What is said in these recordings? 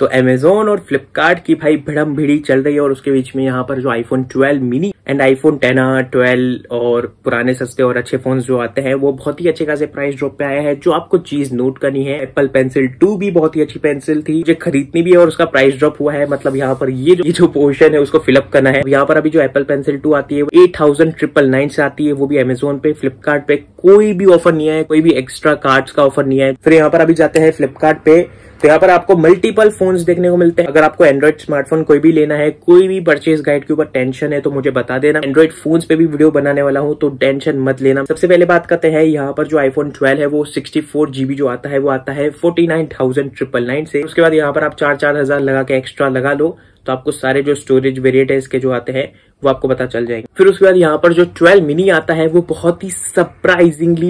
तो अमेजोन और फ्लिपकार्ट की भाई भिड़म भिड़ी चल रही है और उसके बीच में यहाँ पर जो आईफोन 12 मिनी एंड आईफोन 10 12 और पुराने सस्ते और अच्छे फोन जो आते हैं वो बहुत ही अच्छे खासे प्राइस ड्रॉप पे आया है। जो आपको चीज नोट करनी है, एप्पल पेंसिल 2 भी बहुत ही अच्छी पेंसिल थी, मुझे खरीदनी भी है और उसका प्राइस ड्रॉप हुआ है। मतलब यहाँ पर ये जो पोर्शन है उसको फिलअप करना है। यहाँ पर अभी जो एप्पल पेंसिल 2 आती है वो 8,999 से आती है, वो भी अमेजोन पे। फ्लिपकार्ट पे कोई भी ऑफर नहीं है, कोई भी एक्स्ट्रा कार्ड्स का ऑफर नहीं है। फिर यहाँ पर अभी जाते हैं फ्लिपकार्ट पे, तो यहाँ पर आपको मल्टीपल फोन्स देखने को मिलते हैं। अगर आपको एंड्रॉइड स्मार्टफोन कोई भी लेना है, कोई भी परचेज गाइड के ऊपर टेंशन है तो मुझे बता देना। एंड्रॉइड फोन्स पे भी वीडियो बनाने वाला हूँ तो टेंशन मत लेना। सबसे पहले बात करते हैं यहाँ पर जो आईफोन 12 है वो 64 GB जो आता है वो आता है 49,999 से। उसके बाद यहाँ पर आप 4-4 हजार लगा के एक्स्ट्रा लगा लो तो आपको सारे जो स्टोरेज वेरिएंट है इसके जो आते हैं वो आपको पता चल जाएंगे। फिर उसके बाद यहाँ पर जो 12 मिनी आता है वो बहुत ही सरप्राइजिंगली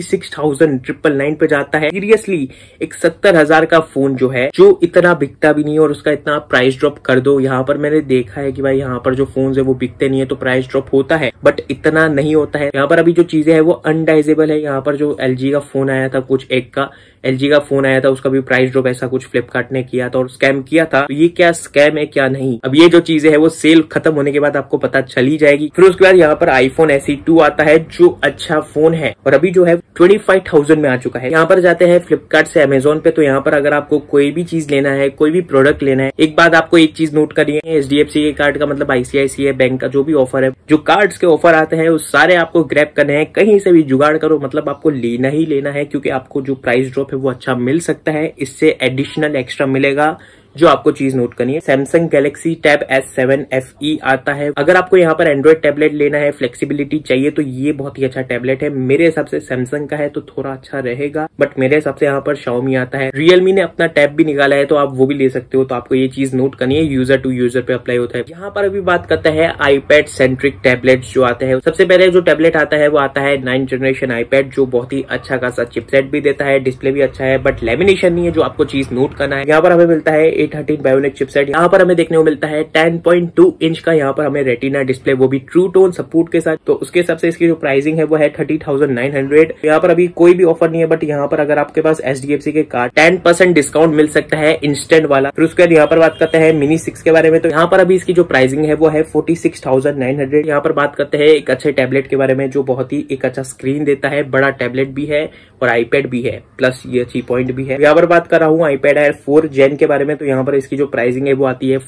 36,999 पे जाता है। सीरियसली एक 70,000 का फोन जो है, जो इतना बिकता भी नहीं और उसका इतना प्राइस ड्रॉप कर दो। यहाँ पर मैंने देखा है कि भाई यहाँ पर जो फोन है वो बिकते नहीं है तो प्राइस ड्रॉप होता है, बट इतना नहीं होता है। यहाँ पर अभी जो चीजें है वो अनडाइजेबल है। यहाँ पर जो LG का फोन आया था, कुछ एक का LG का फोन आया था, उसका भी प्राइस ड्रॉप ऐसा कुछ फ्लिपकार्ट ने किया था और स्कैम किया था। तो ये क्या स्कैम है क्या नहीं, अब ये जो चीजें है वो सेल खत्म होने के बाद आपको पता चली जाएगी। फिर उसके बाद यहाँ पर आईफोन SE 2 आता है जो अच्छा फोन है और अभी जो है 25,000 में आ चुका है। यहाँ पर जाते हैं फ्लिपकार्ट से अमेजोन पे, तो यहाँ पर अगर आपको कोई भी चीज लेना है, कोई भी प्रोडक्ट लेना है, एक बात आपको एक चीज नोट करनी है, HDFC के कार्ड का मतलब ICICI बैंक का जो भी ऑफर है, जो कार्ड्स के ऑफर आते हैं उस सारे आपको ग्रैब करने हैं। कहीं से भी जुगाड़ करो, मतलब आपको लेना ही लेना है क्योंकि आपको जो प्राइस ड्रॉप है वो अच्छा मिल सकता है। इससे एडिशनल एक्स्ट्रा मिलेगा। जो आपको चीज नोट करनी है, Samsung Galaxy tab S7 FE आता है। अगर आपको यहाँ पर एंड्रॉइड टैबलेट लेना है, फ्लेक्सिबिलिटी चाहिए, तो ये बहुत ही अच्छा टैबलेट है। मेरे हिसाब से सैमसंग का है तो थोड़ा अच्छा रहेगा, बट मेरे हिसाब से यहाँ पर Xiaomi आता है। रियलमी ने अपना टैब भी निकाला है तो आप वो भी ले सकते हो। तो आपको ये चीज नोट करनी है, यूजर टू यूजर पे अप्लाई होता है। यहाँ पर अभी बात करते हैं आईपैड सेंट्रिक टैबलेट जो आते हैं। सबसे पहले जो टैबलेट आता है वो आता है 9th जनरेशन आईपैड, जो बहुत ही अच्छा खासा चिपसेट भी देता है, डिस्प्ले भी अच्छा है, बट लेमिनेशन नहीं है। जो आपको चीज नोट करना है, यहाँ पर हमें मिलता है A13 बायोनिक चिपसेट। यहाँ पर हमें देखने को मिलता है 10.2 इंच का यहाँ पर हमें रेटिना डिस्प्ले, वो भी ट्रू टोन सपोर्ट के साथ। तो उसके हिसाब से इसकी जो प्राइसिंग है वो है 30,900। यहाँ पर अभी कोई भी ऑफर नहीं है, बट यहाँ पर अगर आपके पास HDFC के कार्ड 10% डिस्काउंट मिल सकता है इंस्टेंट वाला। फिर उसके बाद यहाँ पर बात करते हैं मिनी 6 के बारे में, तो यहाँ पर अभी इसकी जो प्राइसिंग है वो है 46,900। यहाँ पर बात करते हैं एक अच्छे टैबलेट के बारे में जो बहुत ही एक अच्छा स्क्रीन देता है, बड़ा टैबलेट भी है और आईपैड भी है, प्लस ये अच्छी पॉइंट भी है। यहाँ पर बात कर रहा हूँ iPad Air 4 Gen के बारे में, तो यहाँ पर इसकी जो प्राइसिंग है वो आती है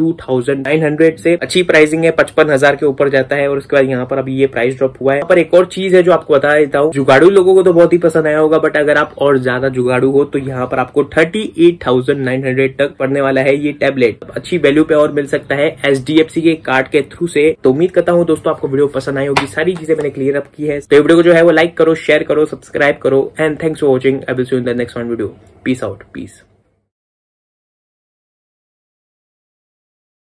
42,900 से। अच्छी प्राइसिंग है, 55,000 के ऊपर जाता है। और उसके बाद यहाँ पर अभी ये प्राइस ड्रॉप हुआ है। यहाँ पर एक और चीज है जो आपको बता देता हूँ, जुगाड़ू लोगों को तो बहुत ही पसंद आया होगा, बट अगर आप और ज्यादा जुगाड़ू हो तो यहाँ पर आपको 38,900 तक पड़ने वाला है ये टैबलेट। अच्छी वैल्यू पे और मिल सकता है HDFC के कार्ड के थ्रू से। तो उम्मीद करता हूँ दोस्तों आपको वीडियो पसंद आई होगी, सारी चीजें मैंने क्लियर अप की है। तो वीडियो को जो है वो लाइक करो, शेयर करो, सब्सक्राइब करो, and thanks for watching. I will see you in the next one video. Peace out, piece.